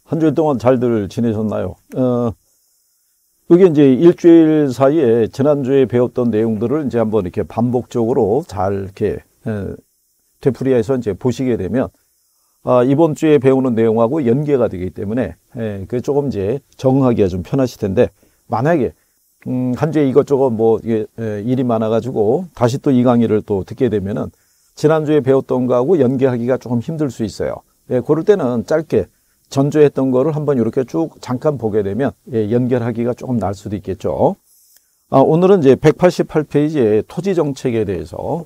한 주일 동안 잘들 지내셨나요? 이게 이제 일주일 사이에 지난주에 배웠던 내용들을 이제 한번 이렇게 반복적으로 잘 이렇게 되풀이해서 이제 보시게 되면 이번 주에 배우는 내용하고 연계가 되기 때문에 그 조금 이제 적응하기가 좀 편하실 텐데, 만약에 한 주에 이것저것 뭐 일이 많아가지고 다시 또 이 강의를 또 듣게 되면은 지난주에 배웠던 거하고 연계하기가 조금 힘들 수 있어요. 그럴 때는 짧게 전주에 했던 거를 한번 이렇게 쭉 잠깐 보게 되면 연결하기가 조금 날 수도 있겠죠. 오늘은 이제 188페이지의 토지 정책에 대해서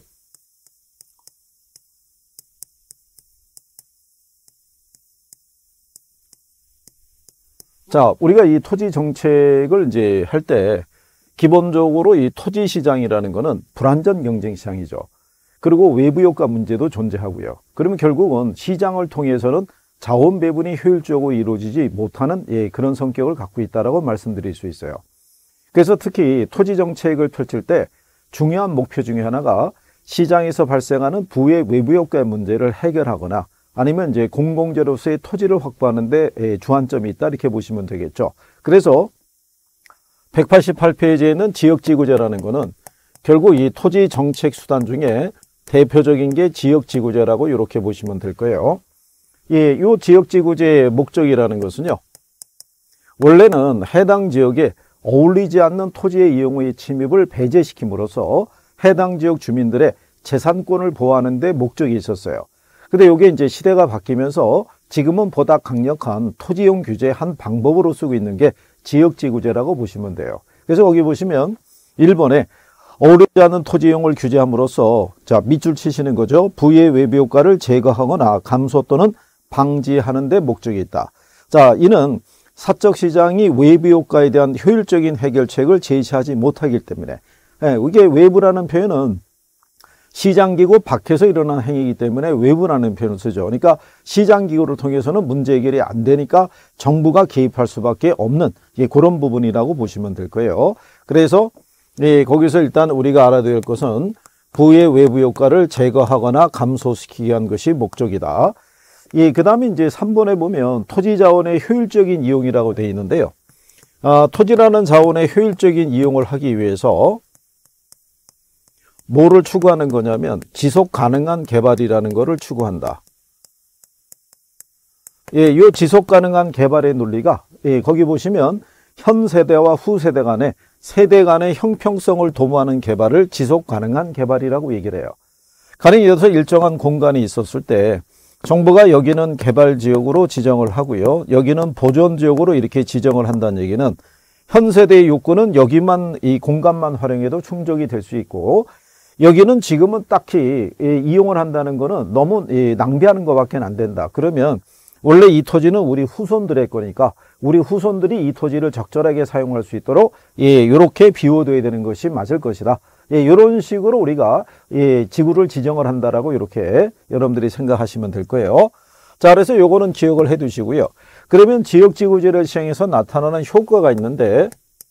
자, 우리가 이 토지 정책을 이제 할 때 기본적으로 이 토지 시장이라는 거는 불완전 경쟁 시장이죠. 그리고 외부 효과 문제도 존재하고요. 그러면 결국은 시장을 통해서는 자원 배분이 효율적으로 이루어지지 못하는 그런 성격을 갖고 있다라고 말씀드릴 수 있어요. 그래서 특히 토지 정책을 펼칠 때 중요한 목표 중에 하나가 시장에서 발생하는 부의 외부 효과의 문제를 해결하거나 아니면 이제 공공재로서의 토지를 확보하는 데 주안점이 있다, 이렇게 보시면 되겠죠. 그래서 188페이지에 있는 지역지구제라는 거는 결국 이 토지 정책 수단 중에 대표적인 게 지역지구제라고 이렇게 보시면 될 거예요. 이 지역지구제의 목적이라는 것은요, 원래는 해당 지역에 어울리지 않는 토지의 이용의 침입을 배제시킴으로써 해당 지역 주민들의 재산권을 보호하는 데 목적이 있었어요. 근데 이게 이제 시대가 바뀌면서 지금은 보다 강력한 토지이용 규제의 한 방법으로 쓰고 있는 게 지역지구제라고 보시면 돼요. 그래서 거기 보시면 1번에 어울리지 않는 토지 이용을 규제함으로써, 자, 밑줄 치시는 거죠. 부의 외부 효과를 제거하거나 감소 또는 방지하는 데 목적이 있다. 자, 이는 사적 시장이 외부 효과에 대한 효율적인 해결책을 제시하지 못하기 때문에, 이게 외부라는 표현은 시장기구 밖에서 일어난 행위이기 때문에 외부라는 표현을 쓰죠. 그러니까 시장기구를 통해서는 문제 해결이 안 되니까 정부가 개입할 수밖에 없는 그런 부분이라고 보시면 될 거예요. 그래서 거기서 일단 우리가 알아야 될 것은 부의 외부 효과를 제거하거나 감소시키기 위한 것이 목적이다. 그 다음에 이제 3번에 보면 토지 자원의 효율적인 이용이라고 되어 있는데요. 토지라는 자원의 효율적인 이용을 하기 위해서 뭐를 추구하는 거냐면 지속 가능한 개발이라는 것을 추구한다. 이 지속 가능한 개발의 논리가 거기 보시면 현 세대와 후 세대 간의 형평성을 도모하는 개발을 지속 가능한 개발이라고 얘기를 해요. 가령 예를 들어서 일정한 공간이 있었을 때 정부가 여기는 개발 지역으로 지정을 하고요, 여기는 보존 지역으로 이렇게 지정을 한다는 얘기는 현 세대의 욕구는 여기만, 이 공간만 활용해도 충족이 될 수 있고, 여기는 지금은 딱히 이용을 한다는 거는 너무 낭비하는 것밖에 안 된다. 그러면 원래 이 토지는 우리 후손들의 거니까 우리 후손들이 이 토지를 적절하게 사용할 수 있도록 이렇게 비워둬야 되는 것이 맞을 것이다. 이런 식으로 우리가 지구를 지정을 한다라고 이렇게 여러분들이 생각하시면 될 거예요. 자, 그래서 요거는 기억을 해 두시고요. 그러면 지역지구제를 시행해서 나타나는 효과가 있는데,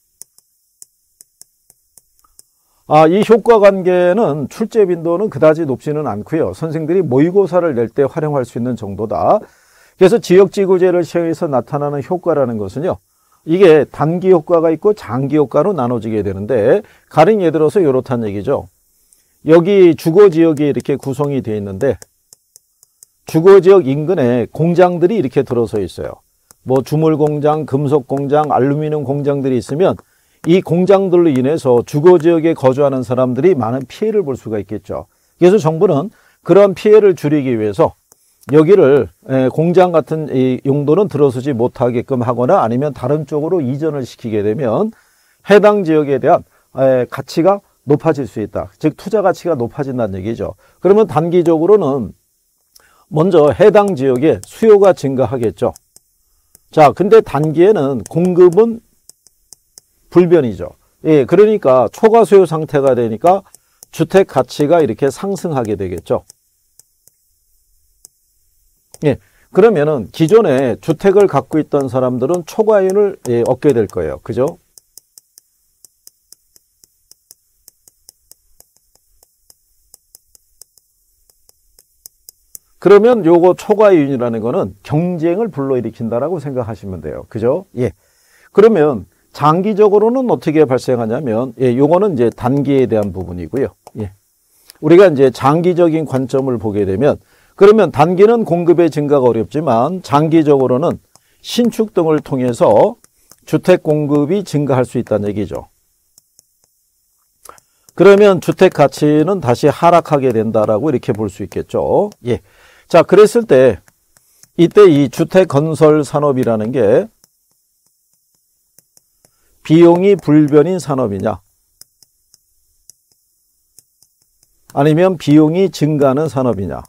이 효과 관계는 출제 빈도는 그다지 높지는 않고요. 선생들이 모의고사를 낼 때 활용할 수 있는 정도다. 그래서 지역지구제를 시행해서 나타나는 효과라는 것은요, 이게 단기 효과가 있고 장기 효과로 나눠지게 되는데, 가령 예를 들어서 이렇다는 얘기죠. 여기 주거지역이 이렇게 구성이 되어 있는데 주거지역 인근에 공장들이 이렇게 들어서 있어요. 뭐 주물공장, 금속공장, 알루미늄 공장들이 있으면 이 공장들로 인해서 주거지역에 거주하는 사람들이 많은 피해를 볼 수가 있겠죠. 그래서 정부는 그런 피해를 줄이기 위해서 여기를 공장 같은 이 용도는 들어서지 못하게끔 하거나 아니면 다른 쪽으로 이전을 시키게 되면 해당 지역에 대한 가치가 높아질 수 있다. 즉 투자 가치가 높아진다는 얘기죠. 그러면 단기적으로는 먼저 해당 지역에 수요가 증가하겠죠. 자, 근데 단기에는 공급은 불변이죠. 그러니까 초과 수요 상태가 되니까 주택 가치가 이렇게 상승하게 되겠죠. 그러면은 기존에 주택을 갖고 있던 사람들은 초과이윤을 얻게 될 거예요. 그죠? 그러면 요거 초과이윤이라는 거는 경쟁을 불러일으킨다라고 생각하시면 돼요. 그죠? 예. 그러면 장기적으로는 어떻게 발생하냐면, 예, 요거는 이제 단기에 대한 부분이고요. 예. 우리가 이제 장기적인 관점을 보게 되면, 그러면 단기는 공급의 증가가 어렵지만 장기적으로는 신축 등을 통해서 주택 공급이 증가할 수 있다는 얘기죠. 그러면 주택 가치는 다시 하락하게 된다라고 이렇게 볼 수 있겠죠. 예. 자, 그랬을 때 이때 이 주택 건설 산업이라는 게 비용이 불변인 산업이냐, 아니면 비용이 증가하는 산업이냐.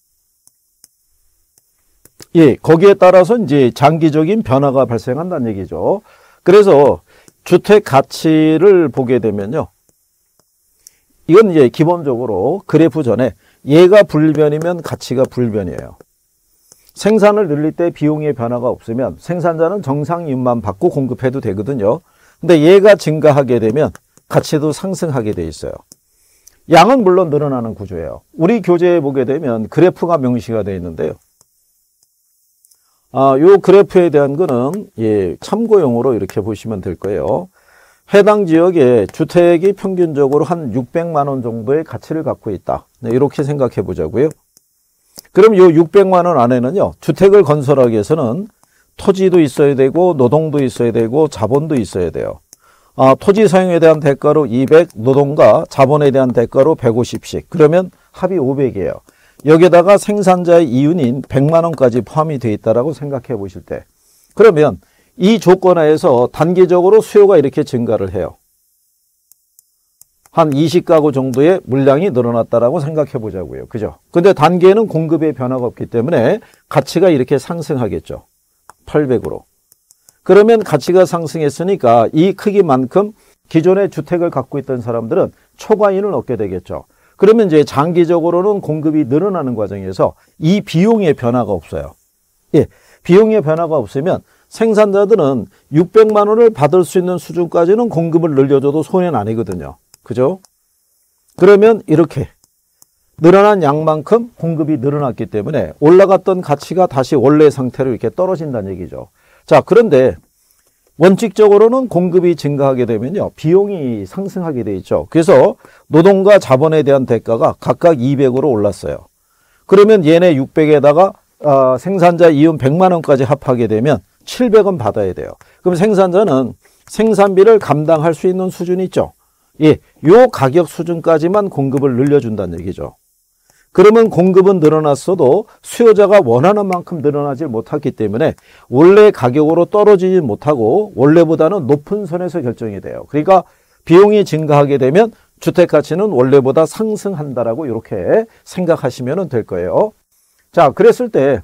예, 거기에 따라서 이제 장기적인 변화가 발생한다는 얘기죠. 그래서 주택 가치를 보게 되면요, 이건 이제 기본적으로 그래프 전에 얘가 불변이면 가치가 불변이에요. 생산을 늘릴 때 비용의 변화가 없으면 생산자는 정상 이윤만 받고 공급해도 되거든요. 근데 얘가 증가하게 되면 가치도 상승하게 돼 있어요. 양은 물론 늘어나는 구조예요. 우리 교재에 보게 되면 그래프가 명시가 되어 있는데요. 요 그래프에 대한 거는, 예, 참고용으로 이렇게 보시면 될 거예요. 해당 지역에 주택이 평균적으로 한 600만 원 정도의 가치를 갖고 있다. 네, 이렇게 생각해 보자고요. 그럼 요 600만 원 안에는요, 주택을 건설하기 위해서는 토지도 있어야 되고 노동도 있어야 되고 자본도 있어야 돼요. 토지 사용에 대한 대가로 200, 노동과 자본에 대한 대가로 150씩. 그러면 합이 500이에요. 여기에다가 생산자의 이윤인 100만 원까지 포함이 되어 있다라고 생각해 보실 때, 그러면 이 조건 하에서 단기적으로 수요가 이렇게 증가를 해요. 한 20가구 정도의 물량이 늘어났다라고 생각해 보자고요. 그죠? 근데 단기에는 공급의 변화가 없기 때문에 가치가 이렇게 상승하겠죠. 800으로. 그러면 가치가 상승했으니까 이 크기만큼 기존의 주택을 갖고 있던 사람들은 초과이윤을 얻게 되겠죠. 그러면 이제 장기적으로는 공급이 늘어나는 과정에서 이 비용의 변화가 없어요. 예, 비용의 변화가 없으면 생산자들은 600만 원을 받을 수 있는 수준까지는 공급을 늘려줘도 손해는 아니거든요. 그죠? 그러면 이렇게 늘어난 양만큼 공급이 늘어났기 때문에 올라갔던 가치가 다시 원래 상태로 이렇게 떨어진다는 얘기죠. 자, 그런데 원칙적으로는 공급이 증가하게 되면요, 비용이 상승하게 돼 있죠. 그래서 노동과 자본에 대한 대가가 각각 200으로 올랐어요. 그러면 얘네 600에다가 생산자 이윤 100만 원까지 합하게 되면 700원 받아야 돼요. 그럼 생산자는 생산비를 감당할 수 있는 수준이 있죠. 예, 요 가격 수준까지만 공급을 늘려준다는 얘기죠. 그러면 공급은 늘어났어도 수요자가 원하는 만큼 늘어나질 못했기 때문에 원래 가격으로 떨어지지 못하고 원래보다는 높은 선에서 결정이 돼요. 그러니까 비용이 증가하게 되면 주택 가치는 원래보다 상승한다라고 이렇게 생각하시면 될 거예요. 자, 그랬을 때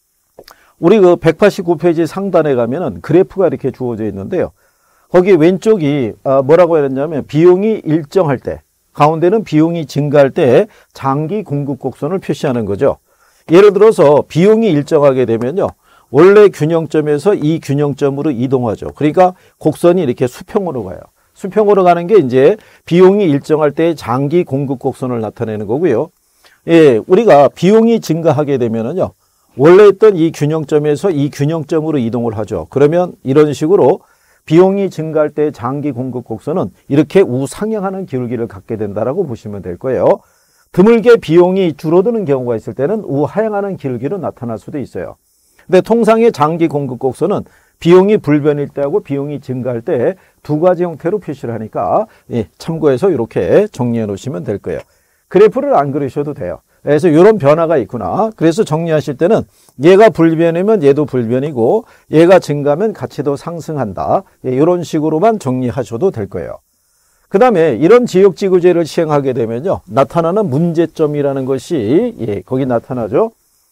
우리 그 189페이지 상단에 가면은 그래프가 이렇게 주어져 있는데요. 거기 왼쪽이 뭐라고 해야 되냐면 비용이 일정할 때, 가운데는 비용이 증가할 때 장기 공급 곡선을 표시하는 거죠. 예를 들어서 비용이 일정하게 되면요, 원래 균형점에서 이 균형점으로 이동하죠. 그러니까 곡선이 이렇게 수평으로 가요. 수평으로 가는 게 이제 비용이 일정할 때 장기 공급 곡선을 나타내는 거고요. 예, 우리가 비용이 증가하게 되면은요, 원래 있던 이 균형점에서 이 균형점으로 이동을 하죠. 그러면 이런 식으로 비용이 증가할 때 장기 공급 곡선은 이렇게 우상향하는 기울기를 갖게 된다라고 보시면 될 거예요. 드물게 비용이 줄어드는 경우가 있을 때는 우하향하는 기울기로 나타날 수도 있어요. 근데 통상의 장기 공급 곡선은 비용이 불변일 때하고 비용이 증가할 때 두 가지 형태로 표시를 하니까, 예, 참고해서 이렇게 정리해 놓으시면 될 거예요. 그래프를 안 그리셔도 돼요. 그래서 이런 변화가 있구나. 그래서 정리하실 때는 얘가 불변이면 얘도 불변이고 얘가 증가하면 가치도 상승한다. 예, 이런 식으로만 정리하셔도 될 거예요. 그 다음에 이런 지역지구제를 시행하게 되면요, 나타나는 문제점이라는 것이, 예, 거기 나타나죠.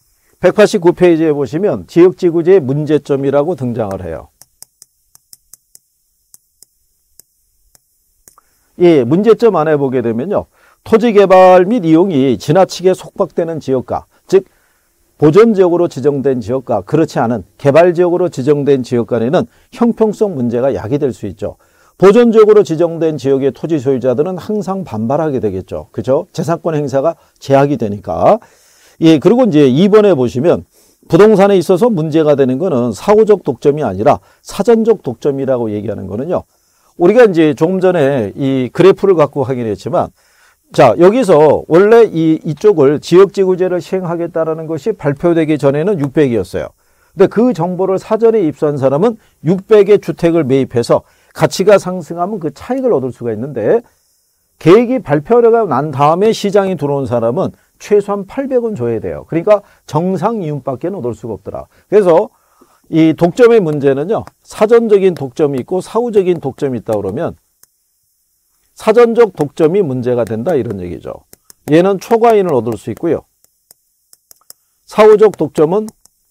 189페이지에 보시면 지역지구제의 문제점이라고 등장을 해요. 예, 문제점 안에 보게 되면요, 토지개발 및 이용이 지나치게 속박되는 지역과, 즉 보존지역으로 지정된 지역과 그렇지 않은 개발지역으로 지정된 지역 간에는 형평성 문제가 야기될 수 있죠. 보존지역으로 지정된 지역의 토지 소유자들은 항상 반발하게 되겠죠. 그죠? 재산권 행사가 제약이 되니까. 예, 그리고 이제 2번에 보시면 부동산에 있어서 문제가 되는 거는 사후적 독점이 아니라 사전적 독점이라고 얘기하는 거는요. 우리가 이제 조금 전에 이 그래프를 갖고 확인했지만, 자, 여기서 원래 이쪽을 지역지구제를 시행하겠다라는 것이 발표되기 전에는 600이었어요. 근데 그 정보를 사전에 입수한 사람은 600의 주택을 매입해서 가치가 상승하면 그 차익을 얻을 수가 있는데, 계획이 발표가 난 다음에 시장에 들어온 사람은 최소한 800원 줘야 돼요. 그러니까 정상 이윤밖에 얻을 수가 없더라. 그래서 이 독점의 문제는요, 사전적인 독점이 있고 사후적인 독점이 있다 그러면 사전적 독점이 문제가 된다 이런 얘기죠. 얘는 초과이윤을 얻을 수 있고요. 사후적 독점은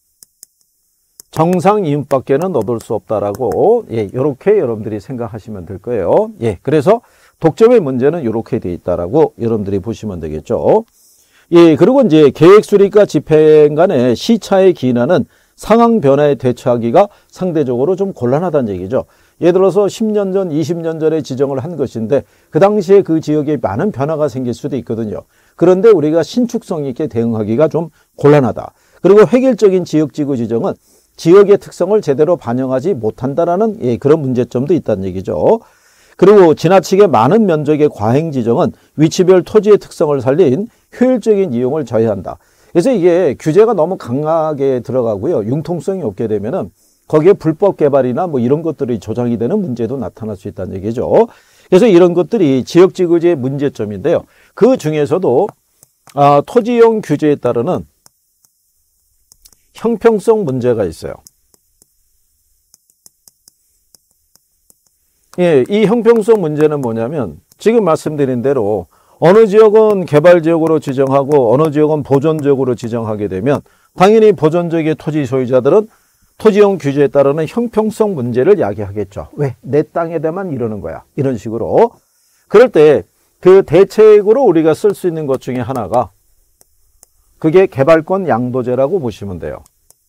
정상 이윤밖에는 얻을 수 없다라고, 예, 이렇게 여러분들이 생각하시면 될 거예요. 예, 그래서 독점의 문제는 이렇게 돼 있다라고 여러분들이 보시면 되겠죠. 예, 그리고 이제 계획 수립과 집행 간의 시차에 기인하는 상황 변화에 대처하기가 상대적으로 좀 곤란하다는 얘기죠. 예를 들어서 10년 전, 20년 전에 지정을 한 것인데 그 당시에 그 지역에 많은 변화가 생길 수도 있거든요. 그런데 우리가 신축성 있게 대응하기가 좀 곤란하다. 그리고 획일적인 지역지구 지정은 지역의 특성을 제대로 반영하지 못한다라는, 예, 그런 문제점도 있다는 얘기죠. 그리고 지나치게 많은 면적의 과행 지정은 위치별 토지의 특성을 살린 효율적인 이용을 저해한다. 그래서 이게 규제가 너무 강하게 들어가고요. 융통성이 없게 되면은 거기에 불법 개발이나 뭐 이런 것들이 조장이 되는 문제도 나타날 수 있다는 얘기죠. 그래서 이런 것들이 지역지구제의 문제점인데요. 그 중에서도 토지이용 규제에 따르는 형평성 문제가 있어요. 예, 이 형평성 문제는 뭐냐면 지금 말씀드린 대로 어느 지역은 개발지역으로 지정하고 어느 지역은 보존지역으로 지정하게 되면 당연히 보존지역의 토지 소유자들은 토지이용 규제에 따르는 형평성 문제를 야기하겠죠. 왜? 내 땅에다만 이러는 거야. 이런 식으로. 그럴 때 그 대책으로 우리가 쓸 수 있는 것 중에 하나가 그게 개발권 양도제라고 보시면 돼요.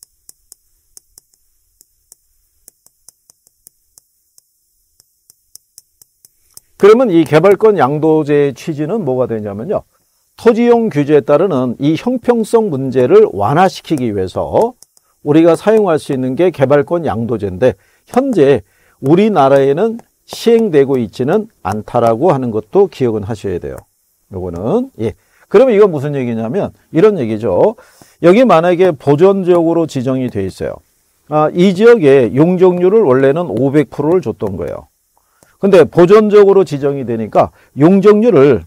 그러면 이 개발권 양도제의 취지는 뭐가 되냐면요. 토지이용 규제에 따르는 이 형평성 문제를 완화시키기 위해서 우리가 사용할 수 있는 게 개발권 양도제인데 현재 우리나라에는 시행되고 있지는 않다라고 하는 것도 기억은 하셔야 돼요. 요거는, 예. 그러면 이건 무슨 얘기냐면 이런 얘기죠. 여기 만약에 보존지역으로 지정이 돼 있어요. 이 지역에 용적률을 원래는 500%를 줬던 거예요. 근데 보존지역으로 지정이 되니까 용적률을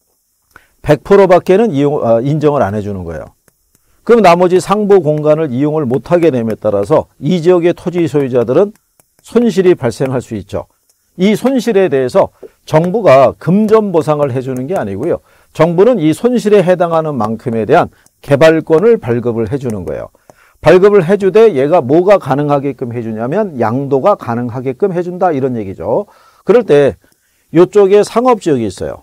100%밖에는 인정을 안 해주는 거예요. 그럼 나머지 상부 공간을 이용을 못하게 됨에 따라서 이 지역의 토지 소유자들은 손실이 발생할 수 있죠. 이 손실에 대해서 정부가 금전 보상을 해주는 게 아니고요. 정부는 이 손실에 해당하는 만큼에 대한 개발권을 발급을 해주는 거예요. 발급을 해주되 얘가 뭐가 가능하게끔 해주냐면 양도가 가능하게끔 해준다 이런 얘기죠. 그럴 때 이쪽에 상업지역이 있어요.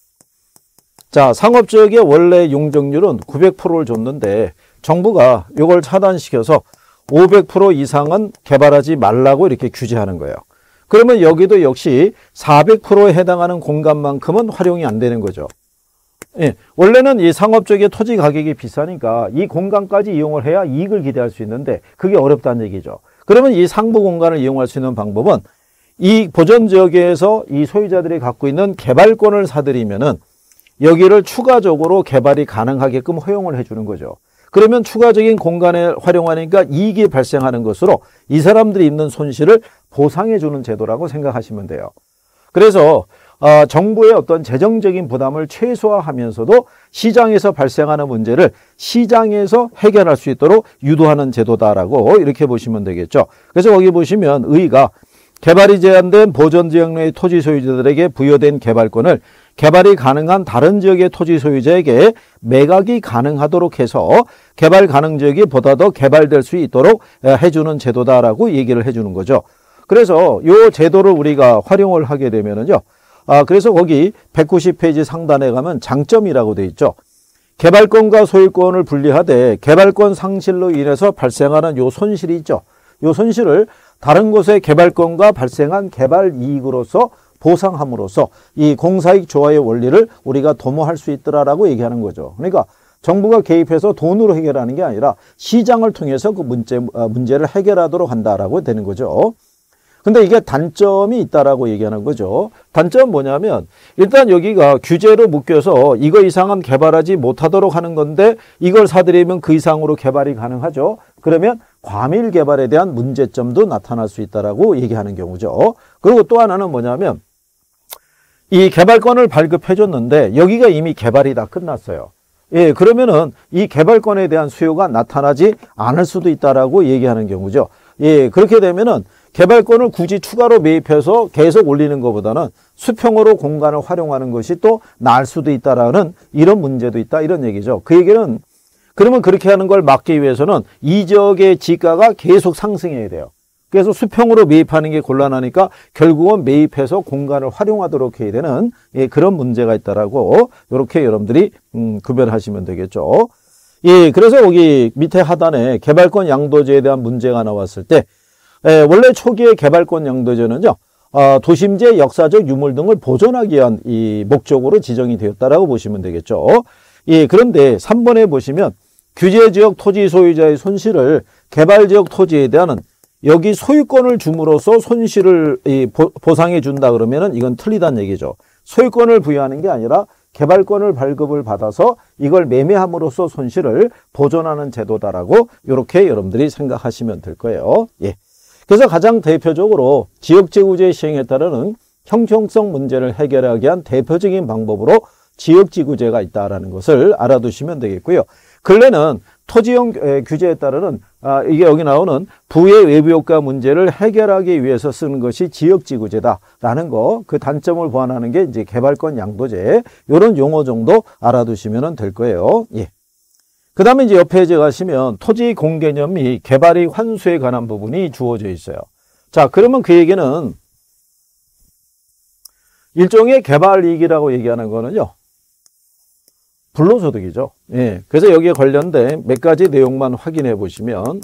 자, 상업지역의 원래 용적률은 900%를 줬는데 정부가 이걸 차단시켜서 500% 이상은 개발하지 말라고 이렇게 규제하는 거예요. 그러면 여기도 역시 400%에 해당하는 공간만큼은 활용이 안 되는 거죠. 예, 원래는 이 상업지역의 토지 가격이 비싸니까 이 공간까지 이용을 해야 이익을 기대할 수 있는데 그게 어렵다는 얘기죠. 그러면 이 상부 공간을 이용할 수 있는 방법은 이 보존지역에서 이 소유자들이 갖고 있는 개발권을 사들이면은 여기를 추가적으로 개발이 가능하게끔 허용을 해주는 거죠. 그러면 추가적인 공간을 활용하니까 이익이 발생하는 것으로 이 사람들이 입는 손실을 보상해주는 제도라고 생각하시면 돼요. 그래서 정부의 어떤 재정적인 부담을 최소화하면서도 시장에서 발생하는 문제를 시장에서 해결할 수 있도록 유도하는 제도다라고 이렇게 보시면 되겠죠. 그래서 거기 보시면 의의가 개발이 제한된 보존지역 내의 토지 소유자들에게 부여된 개발권을 개발이 가능한 다른 지역의 토지 소유자에게 매각이 가능하도록 해서 개발 가능 지역이 보다 더 개발될 수 있도록 해주는 제도다라고 얘기를 해주는 거죠. 그래서 이 제도를 우리가 활용을 하게 되면은요. 그래서 거기 190페이지 상단에 가면 장점이라고 돼 있죠. 개발권과 소유권을 분리하되 개발권 상실로 인해서 발생하는 요 손실이 있죠. 요 손실을 다른 곳의 개발권과 발생한 개발 이익으로서 보상함으로써 이 공사이익 조화의 원리를 우리가 도모할 수 있더라라고 얘기하는 거죠. 그러니까 정부가 개입해서 돈으로 해결하는 게 아니라 시장을 통해서 그 문제를 해결하도록 한다라고 되는 거죠. 근데 이게 단점이 있다라고 얘기하는 거죠. 단점은 뭐냐면 일단 여기가 규제로 묶여서 이거 이상은 개발하지 못하도록 하는 건데 이걸 사들이면 그 이상으로 개발이 가능하죠. 그러면 과밀 개발에 대한 문제점도 나타날 수 있다라고 얘기하는 경우죠. 그리고 또 하나는 뭐냐면 이 개발권을 발급해 줬는데 여기가 이미 개발이 다 끝났어요. 예, 그러면은 이 개발권에 대한 수요가 나타나지 않을 수도 있다라고 얘기하는 경우죠. 예, 그렇게 되면은 개발권을 굳이 추가로 매입해서 계속 올리는 것보다는 수평으로 공간을 활용하는 것이 또 나을 수도 있다라는 이런 문제도 있다 이런 얘기죠. 그 얘기는 그러면 그렇게 하는 걸 막기 위해서는 이 지역의 지가가 계속 상승해야 돼요. 그래서 수평으로 매입하는 게 곤란하니까 결국은 매입해서 공간을 활용하도록 해야 되는 그런 문제가 있다라고 이렇게 여러분들이 구별하시면 되겠죠. 예, 그래서 여기 밑에 하단에 개발권 양도제에 대한 문제가 나왔을 때 원래 초기의 개발권 양도제는요, 도심지의 역사적 유물 등을 보존하기 위한 이 목적으로 지정이 되었다라고 보시면 되겠죠. 예, 그런데 3번에 보시면 규제지역 토지 소유자의 손실을 개발지역 토지에 대한 여기 소유권을 줌으로써 손실을 보상해 준다 그러면은 이건 틀리다는 얘기죠. 소유권을 부여하는 게 아니라 개발권을 발급을 받아서 이걸 매매함으로써 손실을 보존하는 제도다라고 이렇게 여러분들이 생각하시면 될 거예요. 예. 그래서 가장 대표적으로 지역지구제 시행에 따르는 형평성 문제를 해결하기 위한 대표적인 방법으로 지역지구제가 있다라는 것을 알아두시면 되겠고요. 근래는 토지용 규제에 따르는 이게 여기 나오는 부의 외부효과 문제를 해결하기 위해서 쓰는 것이 지역지구제다라는 거, 그 단점을 보완하는 게 이제 개발권 양도제, 이런 용어 정도 알아두시면 될 거예요. 예. 그 다음에 이제 옆에 가시면 토지 공개념 및 개발이익 환수에 관한 부분이 주어져 있어요. 자, 그러면 그 얘기는 일종의 개발이익이라고 얘기하는 거는요, 불로소득이죠. 예. 그래서 여기에 관련된 몇 가지 내용만 확인해 보시면,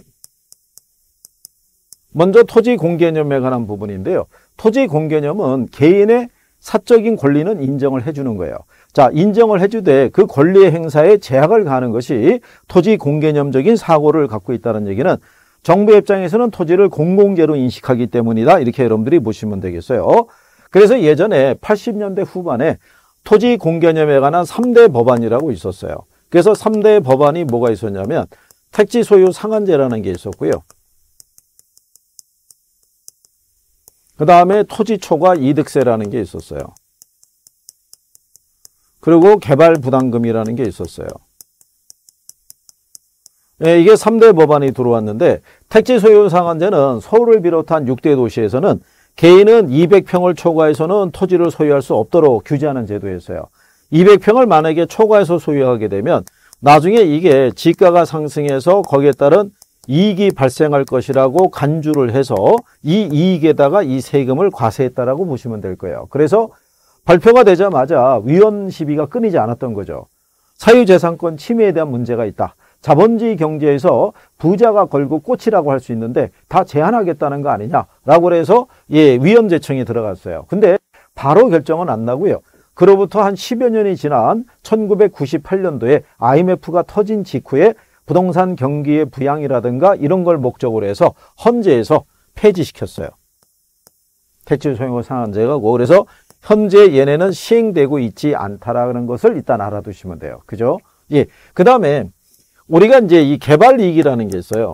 먼저 토지 공개념에 관한 부분인데요. 토지 공개념은 개인의 사적인 권리는 인정을 해주는 거예요. 자, 인정을 해주되 그 권리의 행사에 제약을 가하는 것이 토지 공개념적인 사고를 갖고 있다는 얘기는 정부 입장에서는 토지를 공공재로 인식하기 때문이다. 이렇게 여러분들이 보시면 되겠어요. 그래서 예전에 80년대 후반에 토지 공개념에 관한 3대 법안이라고 있었어요. 그래서 3대 법안이 뭐가 있었냐면 택지 소유 상한제라는 게 있었고요. 그 다음에 토지 초과 이득세라는 게 있었어요. 그리고 개발 부담금이라는 게 있었어요. 예, 이게 3대 법안이 들어왔는데 택지 소유 상한제는 서울을 비롯한 6대 도시에서는 개인은 200평을 초과해서는 토지를 소유할 수 없도록 규제하는 제도였어요. 200평을 만약에 초과해서 소유하게 되면 나중에 이게 지가가 상승해서 거기에 따른 이익이 발생할 것이라고 간주를 해서 이 이익에다가 이 세금을 과세했다라고 보시면 될 거예요. 그래서 발표가 되자마자 위헌 시비가 끊이지 않았던 거죠. 사유재산권 침해에 대한 문제가 있다. 자본주의 경제에서 부자가 걸고 꽃이라고 할 수 있는데 다 제한하겠다는 거 아니냐라고 해서 위헌 제청이 들어갔어요. 근데 바로 결정은 안 나고요. 그로부터 한 10여 년이 지난 1998년도에 IMF가 터진 직후에 부동산 경기의 부양이라든가 이런 걸 목적으로 해서 헌재에서 폐지시켰어요. 택지 소유 상한제가. 그래서 현재 얘네는 시행되고 있지 않다라는 것을 일단 알아두시면 돼요. 그죠? 예. 그 다음에 우리가 이제 이 개발 이익이라는 게 있어요.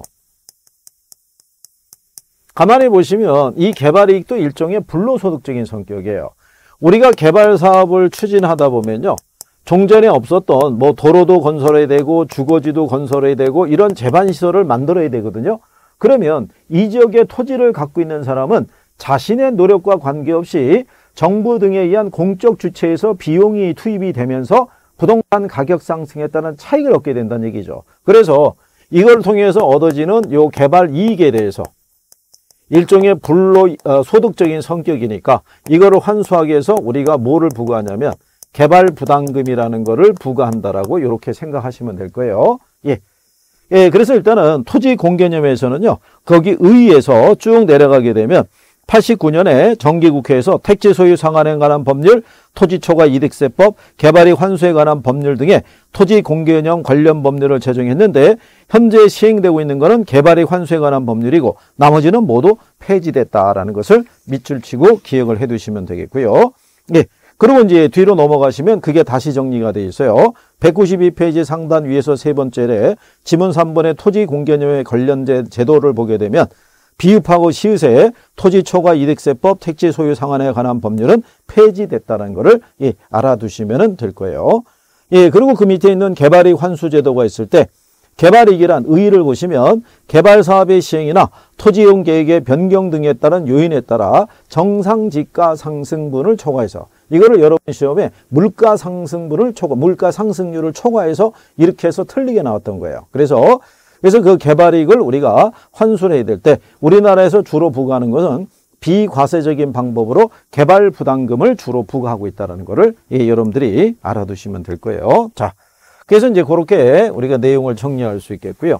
가만히 보시면 이 개발 이익도 일종의 불로소득적인 성격이에요. 우리가 개발 사업을 추진하다 보면요, 종전에 없었던 뭐 도로도 건설해야 되고 주거지도 건설해야 되고 이런 제반시설을 만들어야 되거든요. 그러면 이 지역에 토지를 갖고 있는 사람은 자신의 노력과 관계없이 정부 등에 의한 공적 주체에서 비용이 투입이 되면서 부동산 가격 상승에 따른 차익을 얻게 된다는 얘기죠. 그래서 이걸 통해서 얻어지는 요 개발 이익에 대해서 일종의 불로소득적인 성격이니까 이거를 환수하기 위해서 우리가 뭐를 부과하냐면 개발 부담금이라는 거를 부과한다라고 이렇게 생각하시면 될 거예요. 예. 예, 그래서 일단은 토지 공개념에서는요, 거기 의에서 쭉 내려가게 되면 89년에 정기국회에서 택지 소유 상한에 관한 법률, 토지초과 이득세법, 개발이익 환수에 관한 법률 등의 토지 공개운영 관련 법률을 제정했는데 현재 시행되고 있는 것은 개발이익 환수에 관한 법률이고 나머지는 모두 폐지됐다라는 것을 밑줄 치고 기억을 해 두시면 되겠고요. 예. 그리고 이제 뒤로 넘어가시면 그게 다시 정리가 되어 있어요. 192페이지 상단 위에서 세 번째에 지문 3번의 토지 공개운영에 관련 제도를 보게 되면 비읍하고 시읒에 토지 초과 이득세법, 택지 소유 상한에 관한 법률은 폐지됐다는 것을 알아두시면 될 거예요. 예, 그리고 그 밑에 있는 개발이익 환수 제도가 있을 때 개발이익이란 의의를 보시면 개발 사업의 시행이나 토지 이용 계획의 변경 등에 따른 요인에 따라 정상지가 상승분을 초과해서 이거를 여러분 시험에 물가 상승분을 물가 상승률을 초과해서 이렇게 해서 틀리게 나왔던 거예요. 그래서 그 개발이익을 우리가 환수를 해야 될 때 우리나라에서 주로 부과하는 것은 비과세적인 방법으로 개발 부담금을 주로 부과하고 있다는 것을 여러분들이 알아두시면 될 거예요. 자, 그래서 이제 그렇게 우리가 내용을 정리할 수 있겠고요.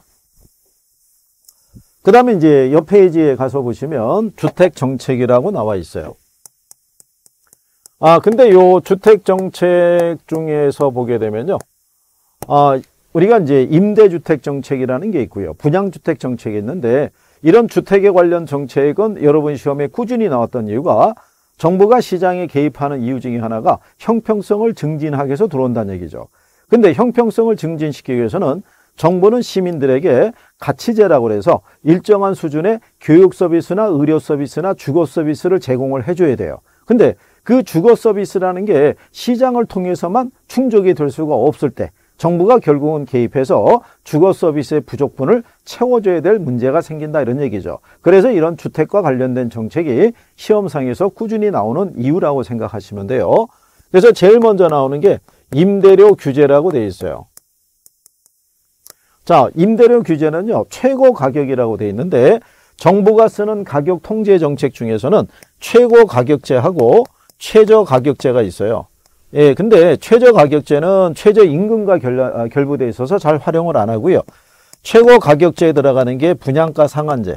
그 다음에 이제 옆 페이지에 가서 보시면 주택정책이라고 나와 있어요. 근데 요 주택정책 중에서 보게 되면요. 우리가 이제 임대주택 정책이라는 게 있고요. 분양주택 정책이 있는데 이런 주택에 관련 정책은 여러분 시험에 꾸준히 나왔던 이유가 정부가 시장에 개입하는 이유 중에 하나가 형평성을 증진하기 위해서 들어온다는 얘기죠. 근데 형평성을 증진시키기 위해서는 정부는 시민들에게 가치제라고 해서 일정한 수준의 교육 서비스나 의료 서비스나 주거 서비스를 제공을 해줘야 돼요. 근데 그 주거 서비스라는 게 시장을 통해서만 충족이 될 수가 없을 때 정부가 결국은 개입해서 주거 서비스의 부족분을 채워줘야 될 문제가 생긴다 이런 얘기죠. 그래서 이런 주택과 관련된 정책이 시험상에서 꾸준히 나오는 이유라고 생각하시면 돼요. 그래서 제일 먼저 나오는 게 임대료 규제라고 되어 있어요. 자, 임대료 규제는요, 최고 가격이라고 되어 있는데 정부가 쓰는 가격 통제 정책 중에서는 최고 가격제하고 최저 가격제가 있어요. 예, 근데 최저 가격제는 최저 임금과 결부되어 있어서 잘 활용을 안 하고요. 최고 가격제에 들어가는 게 분양가 상한제.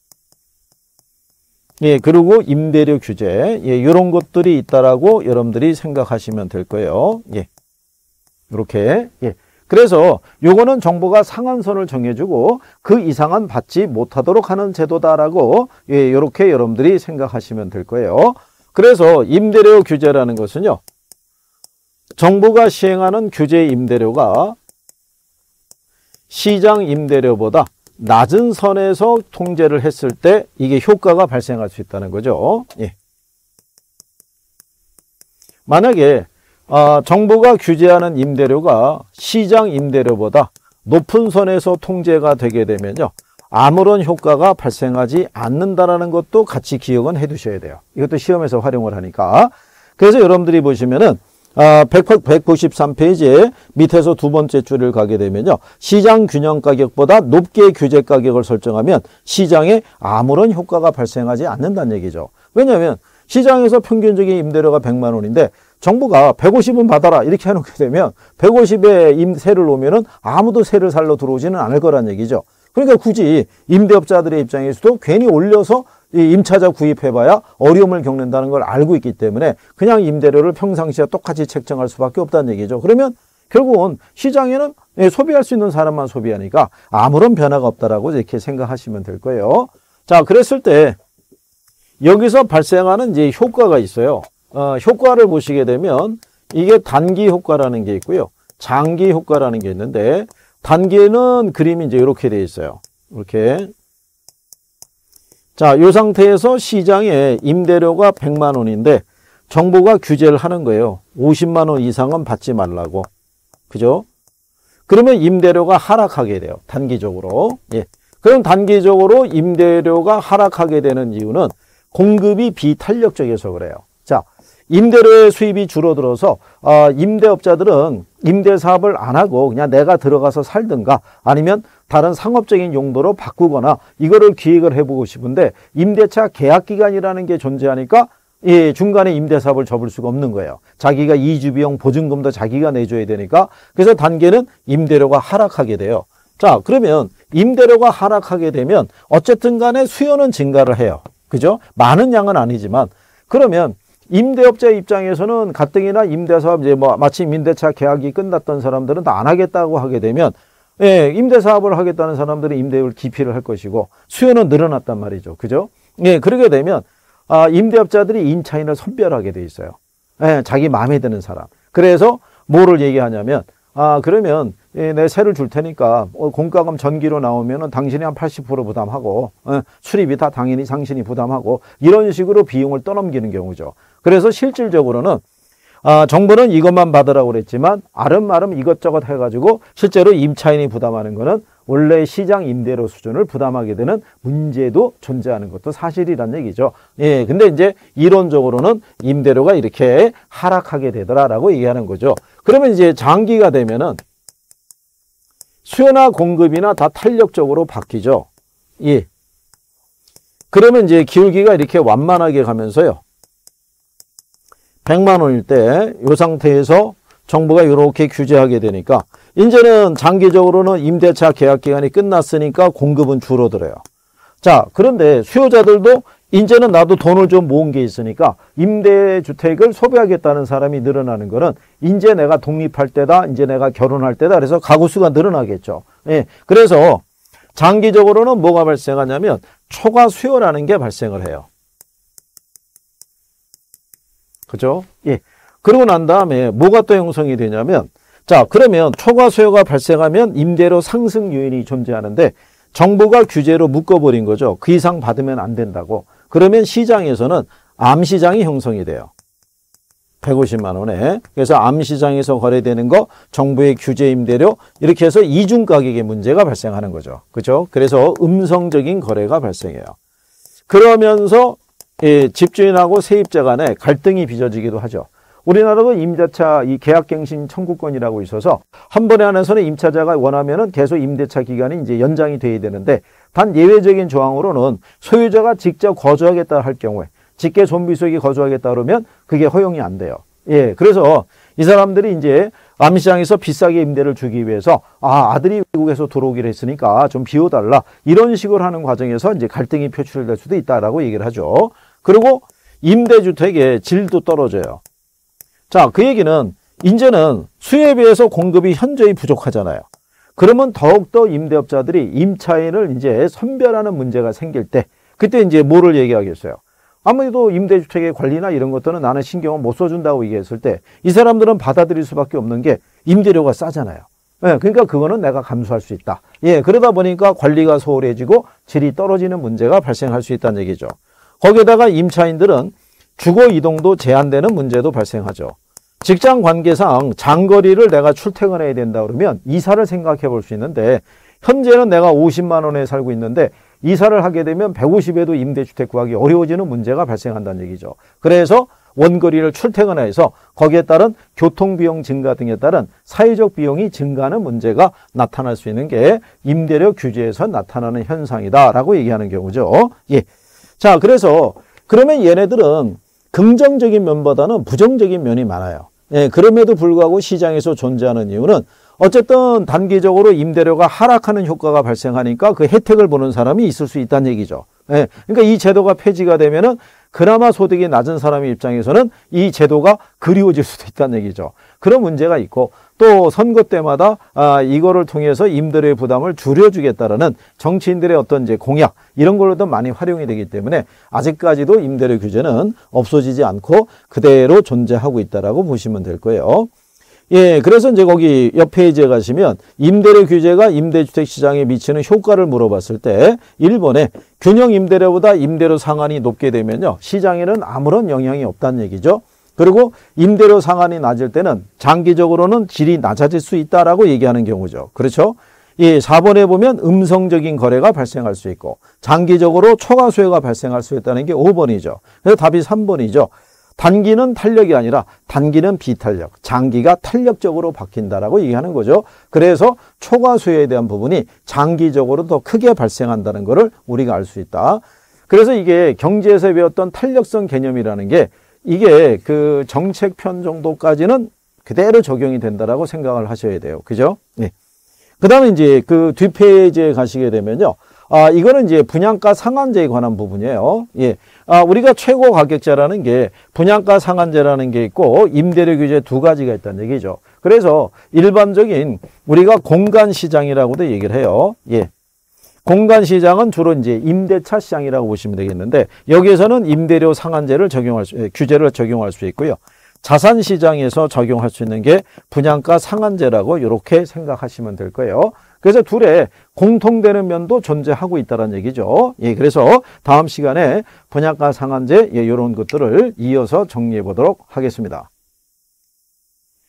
예, 그리고 임대료 규제. 예, 이런 것들이 있다라고 여러분들이 생각하시면 될 거예요. 예. 이렇게. 예. 그래서 요거는 정부가 상한선을 정해주고 그 이상은 받지 못하도록 하는 제도다라고 예, 이렇게 여러분들이 생각하시면 될 거예요. 그래서 임대료 규제라는 것은요. 정부가 시행하는 규제 임대료가 시장 임대료보다 낮은 선에서 통제를 했을 때 이게 효과가 발생할 수 있다는 거죠. 예. 만약에 정부가 규제하는 임대료가 시장 임대료보다 높은 선에서 통제가 되게 되면요. 아무런 효과가 발생하지 않는다라는 것도 같이 기억은 해 두셔야 돼요. 이것도 시험에서 활용을 하니까. 그래서 여러분들이 보시면은 193페이지에 밑에서 두 번째 줄을 가게 되면요. 시장 균형 가격보다 높게 규제 가격을 설정하면 시장에 아무런 효과가 발생하지 않는다는 얘기죠. 왜냐하면 시장에서 평균적인 임대료가 100만 원인데 정부가 150은 받아라 이렇게 해놓게 되면 150에 세를 놓으면은 아무도 세를 살러 들어오지는 않을 거란 얘기죠. 그러니까 굳이 임대업자들의 입장에서도 괜히 올려서 임차자 구입해봐야 어려움을 겪는다는 걸 알고 있기 때문에 그냥 임대료를 평상시와 똑같이 책정할 수밖에 없다는 얘기죠. 그러면 결국은 시장에는 소비할 수 있는 사람만 소비하니까 아무런 변화가 없다라고 이렇게 생각하시면 될 거예요. 자, 그랬을 때 여기서 발생하는 이제 효과가 있어요. 효과를 보시게 되면 이게 단기 효과라는 게 있고요. 장기 효과라는 게 있는데 단기에는 그림이 이제 이렇게 돼 있어요. 이렇게. 자, 이 상태에서 시장에 임대료가 100만 원인데 정부가 규제를 하는 거예요. 50만 원 이상은 받지 말라고. 그죠? 그러면 임대료가 하락하게 돼요. 단기적으로. 예. 그럼 단기적으로 임대료가 하락하게 되는 이유는 공급이 비탄력적이어서 그래요. 자, 임대료의 수입이 줄어들어서 임대업자들은 임대 사업을 안 하고 그냥 내가 들어가서 살든가 아니면 다른 상업적인 용도로 바꾸거나 이거를 기획을 해보고 싶은데 임대차 계약 기간이라는 게 존재하니까 중간에 임대 사업을 접을 수가 없는 거예요. 자기가 이주 비용 보증금도 자기가 내줘야 되니까 그래서 단계는 임대료가 하락하게 돼요. 자, 그러면 임대료가 하락하게 되면 어쨌든 간에 수요는 증가를 해요. 그죠? 많은 양은 아니지만 그러면 임대업자 입장에서는 가뜩이나 임대사업 이제 뭐 마침 임대차 계약이 끝났던 사람들은 다 안 하겠다고 하게 되면 예, 임대사업을 하겠다는 사람들은 임대료를 기피를 할 것이고 수요는 늘어났단 말이죠. 그죠? 예, 그러게 되면 임대업자들이 임차인을 선별하게 돼 있어요. 예, 자기 마음에 드는 사람. 그래서 뭐를 얘기하냐면 그러면 예, 내 세를 줄 테니까 공과금 전기로 나오면은 당신이 한 80% 부담하고 수리비 다 당연히 당신이 부담하고 이런 식으로 비용을 떠넘기는 경우죠. 그래서 실질적으로는 정부는 이것만 받으라고 그랬지만 아름아름 이것저것 해가지고 실제로 임차인이 부담하는 거는 원래 시장 임대료 수준을 부담하게 되는 문제도 존재하는 것도 사실이란 얘기죠. 예, 근데 이제 이론적으로는 임대료가 이렇게 하락하게 되더라라고 얘기하는 거죠. 그러면 이제 장기가 되면은 수요나 공급이나 다 탄력적으로 바뀌죠. 예. 그러면 이제 기울기가 이렇게 완만하게 가면서요. 100만 원일 때 이 상태에서 정부가 이렇게 규제하게 되니까 이제는 장기적으로는 임대차 계약 기간이 끝났으니까 공급은 줄어들어요. 자, 그런데 수요자들도 이제는 나도 돈을 좀 모은 게 있으니까 임대주택을 소비하겠다는 사람이 늘어나는 거는 이제 내가 독립할 때다, 이제 내가 결혼할 때다. 그래서 가구 수가 늘어나겠죠. 예, 그래서 장기적으로는 뭐가 발생하냐면 초과 수요라는 게 발생을 해요. 그죠? 예. 그러고 난 다음에 뭐가 또 형성이 되냐면 자, 그러면 초과 수요가 발생하면 임대료 상승 요인이 존재하는데 정부가 규제로 묶어버린 거죠. 그 이상 받으면 안 된다고. 그러면 시장에서는 암시장이 형성이 돼요. 150만 원에. 그래서 암시장에서 거래되는 거 정부의 규제 임대료 이렇게 해서 이중 가격의 문제가 발생하는 거죠. 그렇죠? 그래서 음성적인 거래가 발생해요. 그러면서 집주인하고 세입자 간에 갈등이 빚어지기도 하죠. 우리나라도 임대차 이 계약갱신 청구권이라고 있어서 한 번에 한해서는 임차자가 원하면은 계속 임대차 기간이 이제 연장이 돼야 되는데 단 예외적인 조항으로는 소유자가 직접 거주하겠다 할 경우에 직계 좀비 소유기 거주하겠다 그러면 그게 허용이 안 돼요. 예, 그래서 이 사람들이 이제 암시장에서 비싸게 임대를 주기 위해서 아들이 외국에서 들어오기로 했으니까 좀 비워달라 이런 식으로 하는 과정에서 이제 갈등이 표출될 수도 있다라고 얘기를 하죠. 그리고 임대주택의 질도 떨어져요. 자, 그 얘기는 이제는 수요에 비해서 공급이 현저히 부족하잖아요. 그러면 더욱더 임대업자들이 임차인을 이제 선별하는 문제가 생길 때 그때 이제 뭐를 얘기하겠어요? 아무래도 임대주택의 관리나 이런 것들은 나는 신경을 못 써준다고 얘기했을 때 이 사람들은 받아들일 수밖에 없는 게 임대료가 싸잖아요. 예, 그러니까 그거는 내가 감수할 수 있다. 예, 그러다 보니까 관리가 소홀해지고 질이 떨어지는 문제가 발생할 수 있다는 얘기죠. 거기에다가 임차인들은 주거 이동도 제한되는 문제도 발생하죠. 직장 관계상 장거리를 내가 출퇴근해야 된다 그러면 이사를 생각해 볼 수 있는데 현재는 내가 50만 원에 살고 있는데 이사를 하게 되면 150에도 임대주택 구하기 어려워지는 문제가 발생한다는 얘기죠. 그래서 원거리를 출퇴근해서 거기에 따른 교통비용 증가 등에 따른 사회적 비용이 증가하는 문제가 나타날 수 있는 게 임대료 규제에서 나타나는 현상이다라고 얘기하는 경우죠. 예. 자, 그래서 그러면 얘네들은 긍정적인 면보다는 부정적인 면이 많아요. 예, 그럼에도 불구하고 시장에서 존재하는 이유는 어쨌든 단기적으로 임대료가 하락하는 효과가 발생하니까 그 혜택을 보는 사람이 있을 수 있다는 얘기죠. 예, 그러니까 이 제도가 폐지가 되면은 그나마 소득이 낮은 사람의 입장에서는 이 제도가 그리워질 수도 있다는 얘기죠. 그런 문제가 있고 또 선거 때마다 이거를 통해서 임대료의 부담을 줄여주겠다라는 정치인들의 어떤 이제 공약 이런 걸로도 많이 활용이 되기 때문에 아직까지도 임대료 규제는 없어지지 않고 그대로 존재하고 있다라고 보시면 될 거예요. 예, 그래서 이제 거기 옆 페이지에 가시면 임대료 규제가 임대주택 시장에 미치는 효과를 물어봤을 때 1번에 균형 임대료보다 임대료 상한이 높게 되면요. 시장에는 아무런 영향이 없다는 얘기죠. 그리고 임대료 상한이 낮을 때는 장기적으로는 질이 낮아질 수 있다라고 얘기하는 경우죠. 그렇죠? 예, 4번에 보면 음성적인 거래가 발생할 수 있고 장기적으로 초과 수요가 발생할 수 있다는 게 5번이죠. 그래서 답이 3번이죠. 단기는 탄력이 아니라 단기는 비탄력, 장기가 탄력적으로 바뀐다라고 얘기하는 거죠. 그래서 초과 수요에 대한 부분이 장기적으로 더 크게 발생한다는 것을 우리가 알 수 있다. 그래서 이게 경제에서 배웠던 탄력성 개념이라는 게 이게 그 정책편 정도까지는 그대로 적용이 된다라고 생각을 하셔야 돼요. 그죠? 네. 그 다음에 이제 그 뒷페이지에 가시게 되면요. 이거는 이제 분양가 상한제에 관한 부분이에요. 예. 우리가 최고 가격제라는 게 분양가 상한제라는 게 있고 임대료 규제 두 가지가 있다는 얘기죠. 그래서 일반적인 우리가 공간 시장이라고도 얘기를 해요. 예. 공간 시장은 주로 이제 임대차 시장이라고 보시면 되겠는데 여기에서는 임대료 상한제를 규제를 적용할 수 있고요. 자산 시장에서 적용할 수 있는 게 분양가 상한제라고 이렇게 생각하시면 될 거예요. 그래서 둘의 공통되는 면도 존재하고 있다는 얘기죠. 예, 그래서 다음 시간에 분양가 상한제 이런 것들을 이어서 정리해 보도록 하겠습니다.